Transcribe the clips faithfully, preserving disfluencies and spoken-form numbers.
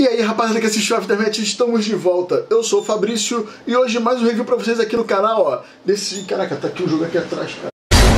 E aí, rapaziada que assistiu Aftermath, estamos de volta. Eu sou o Fabrício e hoje mais um review pra vocês aqui no canal, ó. Desse... Caraca, tá aqui o jogo aqui atrás, cara.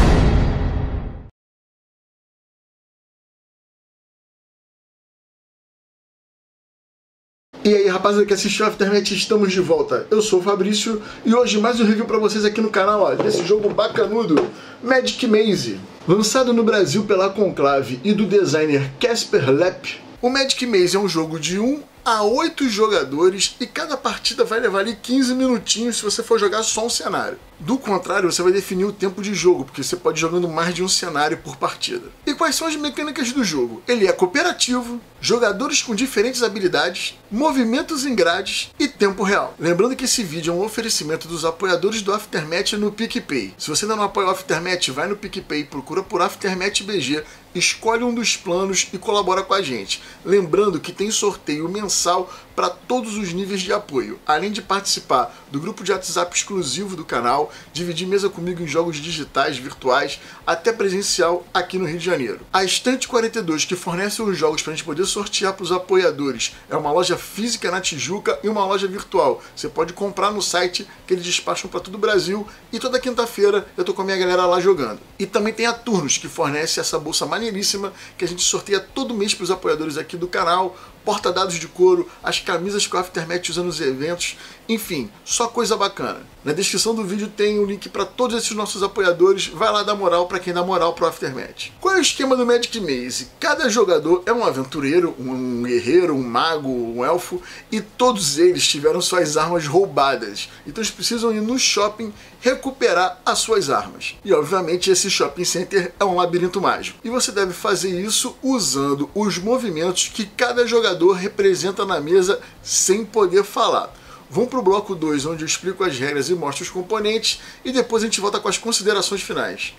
E aí, rapaziada que assistiu Aftermath, estamos de volta. Eu sou o Fabrício e hoje mais um review pra vocês aqui no canal, ó. Desse jogo bacanudo, Magic Maze. Lançado no Brasil pela Conclave e do designer Casper Lepp, o Magic Maze é um jogo de um a oito jogadores e cada partida vai levar ali quinze minutinhos se você for jogar só um cenário. Do contrário, você vai definir o tempo de jogo, porque você pode ir jogando mais de um cenário por partida. E quais são as mecânicas do jogo? Ele é cooperativo, jogadores com diferentes habilidades, movimentos em grades e tempo real. Lembrando que esse vídeo é um oferecimento dos apoiadores do Aftermath no PicPay. Se você ainda não apoia o Aftermath, vai no PicPay, procura por Aftermath B G, escolhe um dos planos e colabora com a gente. Lembrando que tem sorteio mensal para todos os níveis de apoio, além de participar do grupo de WhatsApp exclusivo do canal, dividir mesa comigo em jogos digitais, virtuais, até presencial aqui no Rio de Janeiro. A Estante quarenta e dois, que fornece os jogos para a gente poder sortear para os apoiadores, é uma loja física na Tijuca e uma loja virtual. Você pode comprar no site que eles despacham para todo o Brasil e toda quinta-feira eu tô com a minha galera lá jogando. E também tem a Turnos, que fornece essa bolsa maneiríssima que a gente sorteia todo mês para os apoiadores aqui do canal, porta-dados de couro, as camisas que o Aftermath usa nos eventos, enfim, só coisa bacana. Na descrição do vídeo tem um link para todos esses nossos apoiadores, vai lá dar moral para quem dá moral pro Aftermath. Qual é o esquema do Magic Maze? Cada jogador é um aventureiro, um guerreiro, um mago, um elfo, e todos eles tiveram suas armas roubadas, então eles precisam ir no shopping recuperar as suas armas. E obviamente esse shopping center é um labirinto mágico, e você deve fazer isso usando os movimentos que cada jogador representa na mesa sem poder falar. Vamos para o bloco dois, onde eu explico as regras e mostro os componentes, e depois a gente volta com as considerações finais.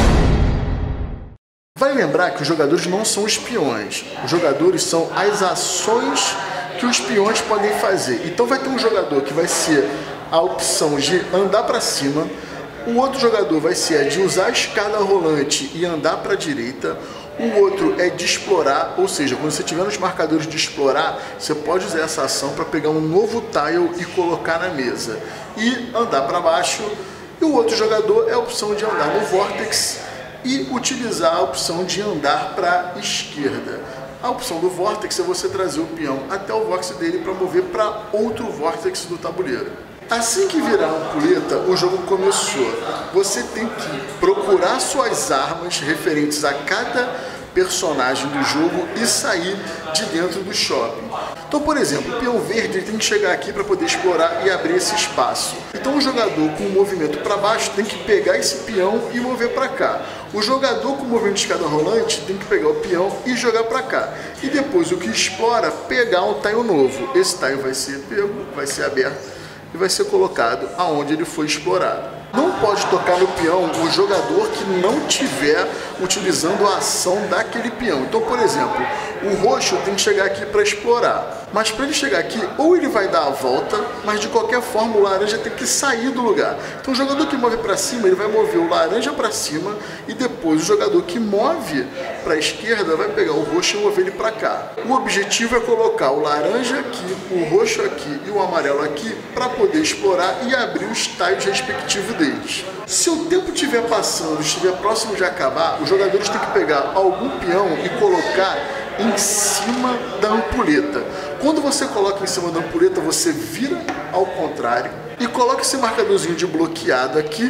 Vale lembrar que os jogadores não são espiões, os jogadores são as ações que os espiões podem fazer. Então vai ter um jogador que vai ser a opção de andar para cima, o outro jogador vai ser a de usar a escada rolante e andar para a direita, o outro é de explorar, ou seja, quando você tiver nos marcadores de explorar, você pode usar essa ação para pegar um novo tile e colocar na mesa e andar para baixo, e o outro jogador é a opção de andar no Vortex e utilizar a opção de andar para a esquerda. A opção do Vortex é você trazer o peão até o vórtice dele para mover para outro Vortex do tabuleiro. Assim que virar a ampulheta, o jogo começou. Você tem que procurar suas armas referentes a cada personagem do jogo e sair de dentro do shopping. Então, por exemplo, o peão verde ele tem que chegar aqui para poder explorar e abrir esse espaço. Então o jogador com o movimento para baixo tem que pegar esse peão e mover para cá. O jogador com o movimento de escada rolante tem que pegar o peão e jogar para cá. E depois o que explora, pegar um tile novo. Esse tile vai ser pego, vai ser aberto e vai ser colocado aonde ele foi explorado. Não pode tocar no peão o jogador que não estiver utilizando a ação daquele peão. Então, por exemplo, o roxo tem que chegar aqui para explorar. Mas para ele chegar aqui, ou ele vai dar a volta, mas de qualquer forma o laranja tem que sair do lugar. Então o jogador que move para cima, ele vai mover o laranja para cima e depois o jogador que move para a esquerda vai pegar o roxo e mover ele para cá. O objetivo é colocar o laranja aqui, o roxo aqui e o amarelo aqui para poder explorar e abrir os tiles respectivos deles. Se o tempo estiver passando, estiver próximo de acabar, os jogadores têm que pegar algum peão e colocar em cima da ampulheta. Quando você coloca em cima da ampulheta, você vira ao contrário e coloca esse marcadorzinho de bloqueado aqui,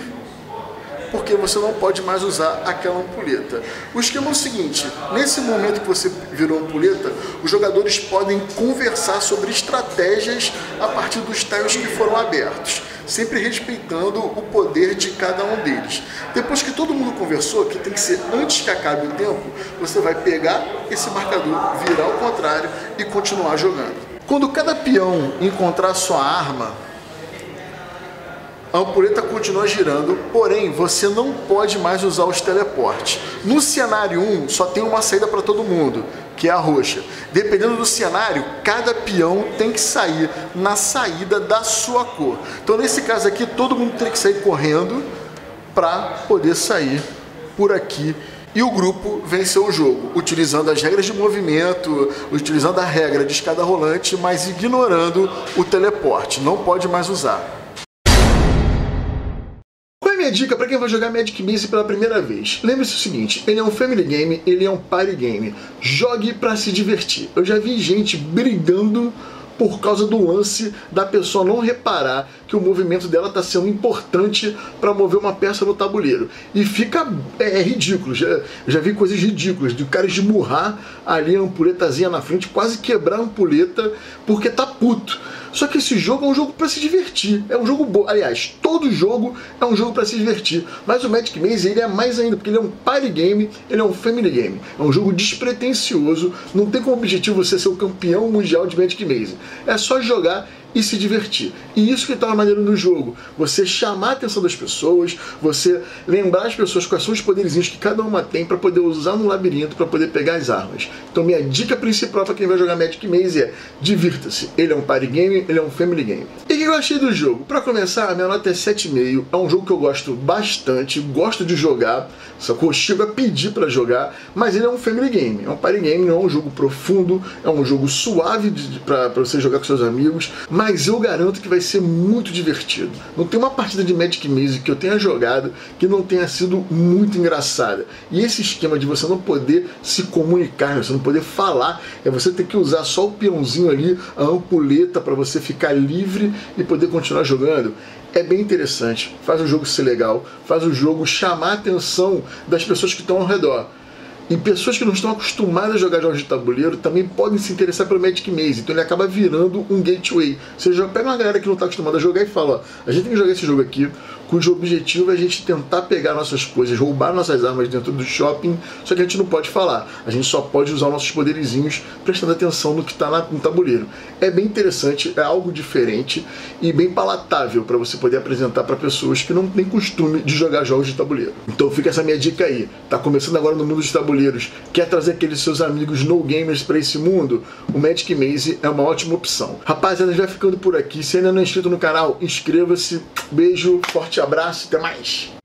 porque você não pode mais usar aquela ampulheta. O esquema é o seguinte: nesse momento que você virou a ampulheta, os jogadores podem conversar sobre estratégias a partir dos tiles que foram abertos, sempre respeitando o poder de cada um deles. Depois que todo mundo conversou, que tem que ser antes que acabe o tempo, você vai pegar esse marcador, virar ao contrário e continuar jogando. Quando cada peão encontrar sua arma, a ampulheta continua girando, porém você não pode mais usar os teleportes. No cenário um só tem uma saída para todo mundo, que é a roxa. Dependendo do cenário, cada peão tem que sair na saída da sua cor. Então nesse caso aqui, todo mundo tem que sair correndo para poder sair por aqui e o grupo venceu o jogo, utilizando as regras de movimento, utilizando a regra de escada rolante, mas ignorando o teleporte. Não pode mais usar. Qual é a minha dica para quem vai jogar Magic Maze pela primeira vez? Lembre-se o seguinte, ele é um family game, ele é um party game. Jogue para se divertir. Eu já vi gente brigando por causa do lance da pessoa não reparar que o movimento dela está sendo importante para mover uma peça no tabuleiro. E fica é, é ridículo. Já, já vi coisas ridículas, de o cara esmurrar ali a ampuletazinha na frente, quase quebrar a ampuleta porque tá puto. Só que esse jogo é um jogo para se divertir. É um jogo bom. Aliás, todo jogo é um jogo para se divertir. Mas o Magic Maze ele é mais ainda, porque ele é um party game, ele é um family game. É um jogo despretensioso. Não tem como objetivo você ser o campeão mundial de Magic Maze. É só jogar e se divertir. E isso que está maneiro no jogo. Você chamar a atenção das pessoas, você lembrar as pessoas quais são os poderizinhos que cada uma tem para poder usar no labirinto, para poder pegar as armas. Então minha dica principal para quem vai jogar Magic Maze é: divirta-se. Ele é um party game, ele é um family game. E o que eu achei do jogo? Para começar, a minha nota é sete vírgula cinco. É um jogo que eu gosto bastante, gosto de jogar, só que eu chego a pedir para jogar, mas ele é um family game. É um party game, não é um jogo profundo, é um jogo suave para você jogar com seus amigos, mas eu garanto que vai ser muito divertido. Não tem uma partida de Magic Maze que eu tenha jogado que não tenha sido muito engraçada. E esse esquema de você não poder se comunicar, você não poder falar, é você ter que usar só o peãozinho ali, a ampuleta, para você ficar livre e poder continuar jogando, é bem interessante. Faz o jogo ser legal, faz o jogo chamar a atenção das pessoas que estão ao redor. E pessoas que não estão acostumadas a jogar jogos de tabuleiro também podem se interessar pelo Magic Maze. Então ele acaba virando um gateway. Você já pega uma galera que não está acostumada a jogar e fala: ó, a gente tem que jogar esse jogo aqui, cujo objetivo é a gente tentar pegar nossas coisas, roubar nossas armas dentro do shopping, só que a gente não pode falar. A gente só pode usar nossos poderizinhos prestando atenção no que está no tabuleiro. É bem interessante, é algo diferente e bem palatável para você poder apresentar para pessoas que não têm costume de jogar jogos de tabuleiro. Então fica essa minha dica aí. Tá começando agora no mundo dos tabuleiros, quer trazer aqueles seus amigos no gamers para esse mundo? O Magic Maze é uma ótima opção. Rapaziada, já ficando por aqui. Se ainda não é inscrito no canal, inscreva-se. Beijo, forte abraço, até mais!